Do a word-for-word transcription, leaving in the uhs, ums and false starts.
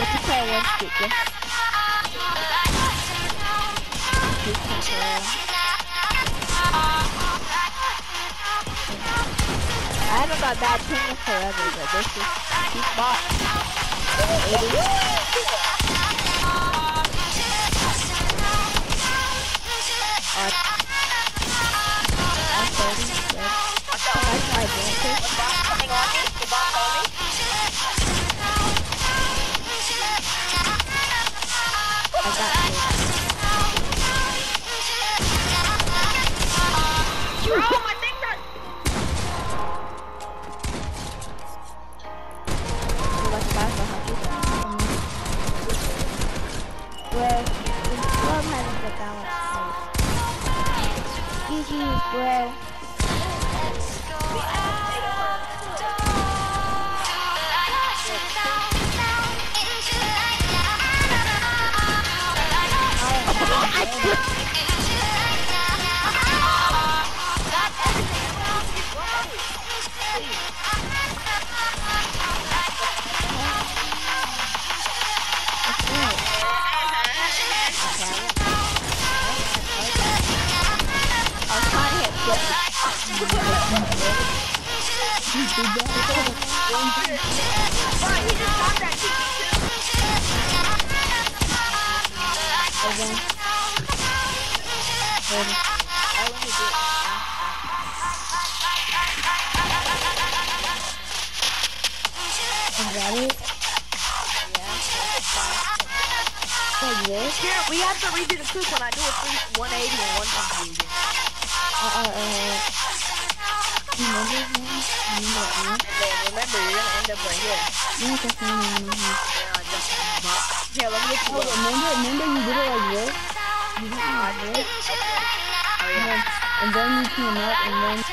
Let's play one stick, yeah. I haven't got bad ping forever, but this is he's bought. eighty. Uh, thirty. Good. That's my advantage. Coming on me. The bomb on me. I got you. Bro, my thing got. Well, the club hasn't got that much space. G G's, bro. Here, we have to redo the clip when I do a three, one eighty and one twenty again. Uh, uh, uh. Remember? Remember, you're gonna end up right here. Yeah, just remember. Here, let me get you. Oh, remember, remember you did it like this? You did it like this? Oh, yeah. And then you came up and then